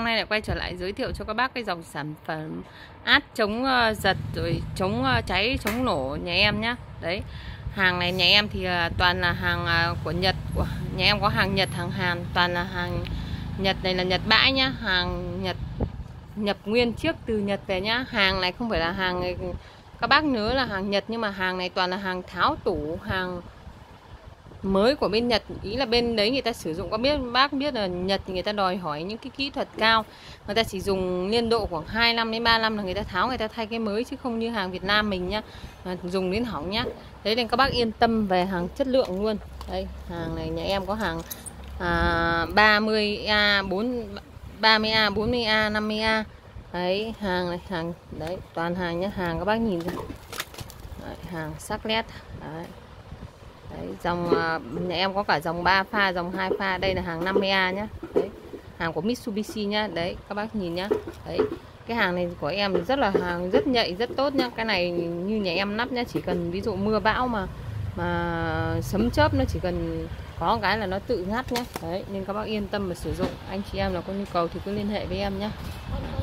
nay lại quay trở lại giới thiệu cho các bác cái dòng sản phẩm át chống giật rồi chống cháy chống nổ nhà em nhá. Đấy, hàng này nhà em thì toàn là hàng của Nhật, của nhà em có hàng Nhật hàng Hàn, toàn là hàng Nhật. Này là Nhật bãi nhá, hàng Nhật nhập nguyên chiếc từ Nhật về nhá. Hàng này không phải là hàng, các bác nhớ là hàng Nhật, nhưng mà hàng này toàn là hàng tháo tủ, hàng mới của bên Nhật. Ý là bên đấy người ta sử dụng, có biết bác biết là Nhật thì người ta đòi hỏi những cái kỹ thuật cao, người ta chỉ dùng liên độ khoảng 2 năm đến 3 năm là người ta tháo, người ta thay cái mới, chứ không như hàng Việt Nam mình nhá, dùng đến hỏng nhá. Thế nên các bác yên tâm về hàng chất lượng luôn. Đây, hàng này nhà em có hàng 30A, 30A, 40A, 50A. Đấy, hàng này, hàng đấy, toàn hàng nhá, hàng các bác nhìn thấy. Đấy, hàng sắc nét. Đấy. Đấy, dòng nhà em có cả dòng 3 pha, dòng 2 pha. Đây là hàng 50A nhá. Đấy, hàng của Mitsubishi nhá. Đấy, các bác nhìn nhá. Đấy, cái hàng này của em rất là hàng rất nhạy, rất tốt nhá. Cái này như nhà em nắp nhá, chỉ cần ví dụ mưa bão mà sấm chớp, nó chỉ cần có cái là nó tự ngắt nhá. Đấy, nên các bác yên tâm mà sử dụng. Anh chị em nào có nhu cầu thì cứ liên hệ với em nhá.